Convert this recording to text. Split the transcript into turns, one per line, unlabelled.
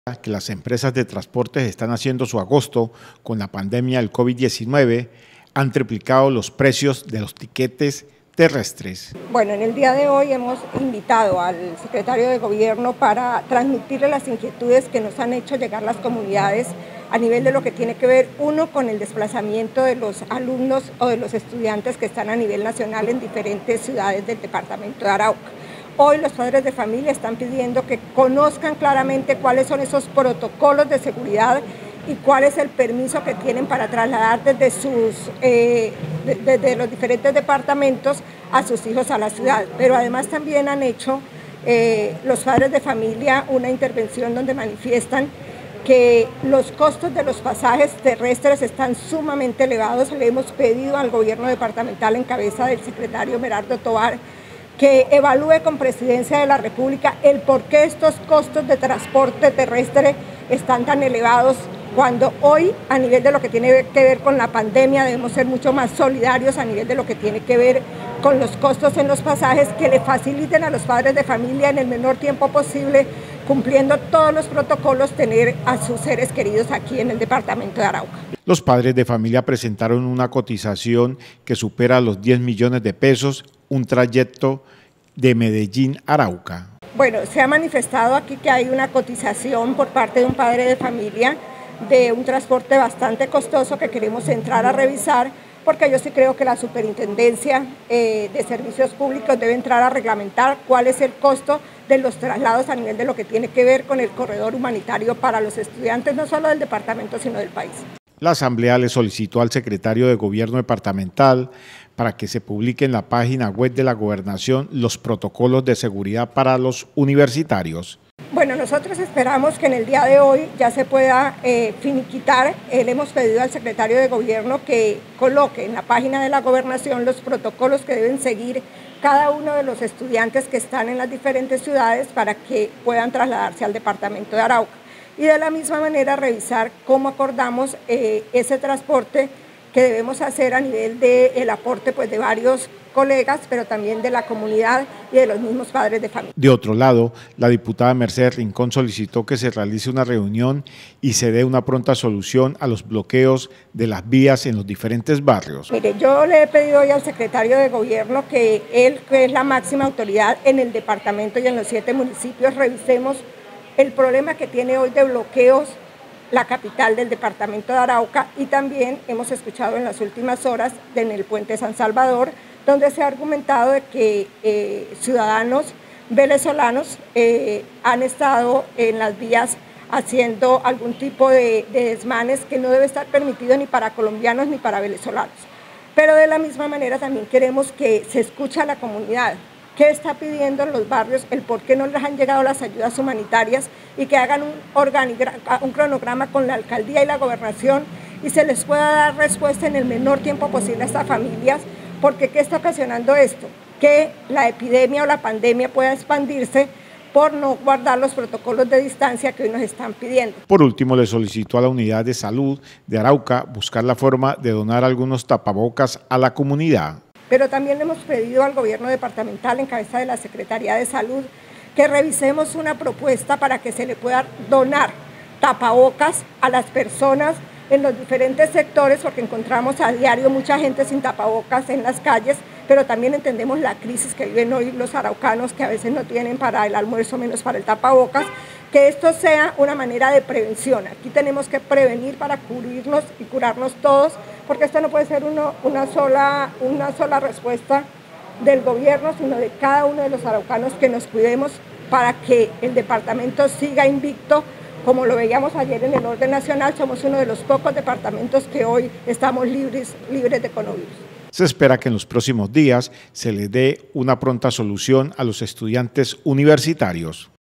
Que las empresas de transportes están haciendo su agosto con la pandemia del COVID-19, han triplicado los precios de los tiquetes terrestres.
Bueno, en el día de hoy hemos invitado al secretario de Gobierno para transmitirle las inquietudes que nos han hecho llegar las comunidades a nivel de lo que tiene que ver, uno, con el desplazamiento de los alumnos o de los estudiantes que están a nivel nacional en diferentes ciudades del departamento de Arauca. Hoy los padres de familia están pidiendo que conozcan claramente cuáles son esos protocolos de seguridad y cuál es el permiso que tienen para trasladar desde los diferentes departamentos a sus hijos a la ciudad. Pero además también han hecho los padres de familia una intervención donde manifiestan que los costos de los pasajes terrestres están sumamente elevados. Le hemos pedido al gobierno departamental en cabeza del secretario Merardo Tovar que evalúe con Presidencia de la República el por qué estos costos de transporte terrestre están tan elevados, cuando hoy, a nivel de lo que tiene que ver con la pandemia, debemos ser mucho más solidarios a nivel de lo que tiene que ver con los costos en los pasajes, que le faciliten a los padres de familia en el menor tiempo posible, cumpliendo todos los protocolos, tener a sus seres queridos aquí en el departamento de Arauca.
Los padres de familia presentaron una cotización que supera los 10 millones de pesos, un trayecto de Medellín a Arauca.
Bueno, se ha manifestado aquí que hay una cotización por parte de un padre de familia de un transporte bastante costoso que queremos entrar a revisar, porque yo sí creo que la Superintendencia de Servicios Públicos debe entrar a reglamentar cuál es el costo de los traslados a nivel de lo que tiene que ver con el corredor humanitario para los estudiantes, no solo del departamento, sino del país.
La Asamblea le solicitó al secretario de Gobierno departamental para que se publique en la página web de la Gobernación los protocolos de seguridad para los universitarios.
Bueno, nosotros esperamos que en el día de hoy ya se pueda finiquitar. Le hemos pedido al secretario de Gobierno que coloque en la página de la Gobernación los protocolos que deben seguir cada uno de los estudiantes que están en las diferentes ciudades para que puedan trasladarse al departamento de Arauca. Y de la misma manera revisar cómo acordamos ese transporte que debemos hacer a nivel del aporte de varios colegas, pero también de la comunidad y de los mismos padres de familia.
De otro lado, la diputada Mercedes Rincón solicitó que se realice una reunión y se dé una pronta solución a los bloqueos de las vías en los diferentes barrios.
Mire, yo le he pedido hoy al secretario de Gobierno que él, que es la máxima autoridad en el departamento y en los 7 municipios, revisemos el problema que tiene hoy de bloqueos la capital del departamento de Arauca, y también hemos escuchado en las últimas horas en el puente San Salvador, donde se ha argumentado de que ciudadanos venezolanos han estado en las vías haciendo algún tipo de desmanes que no debe estar permitido ni para colombianos ni para venezolanos. Pero de la misma manera también queremos que se escuche a la comunidad. ¿Qué está pidiendo en los barrios? El por qué no les han llegado las ayudas humanitarias, y que hagan un cronograma con la alcaldía y la gobernación y se les pueda dar respuesta en el menor tiempo posible a estas familias, porque ¿qué está ocasionando esto? Que la epidemia o la pandemia pueda expandirse por no guardar los protocolos de distancia que hoy nos están pidiendo.
Por último, le solicitó a la Unidad de Salud de Arauca buscar la forma de donar algunos tapabocas a la comunidad.
Pero también le hemos pedido al gobierno departamental, en cabeza de la Secretaría de Salud, que revisemos una propuesta para que se le pueda donar tapabocas a las personas en los diferentes sectores, porque encontramos a diario mucha gente sin tapabocas en las calles, pero también entendemos la crisis que viven hoy los araucanos, que a veces no tienen para el almuerzo, menos para el tapabocas, que esto sea una manera de prevención. Aquí tenemos que prevenir para cubrirnos y curarnos todos, porque esto no puede ser una sola respuesta del gobierno, sino de cada uno de los araucanos, que nos cuidemos para que el departamento siga invicto. Como lo veíamos ayer en el orden nacional, somos uno de los pocos departamentos que hoy estamos libres de coronavirus.
Se espera que en los próximos días se le dé una pronta solución a los estudiantes universitarios.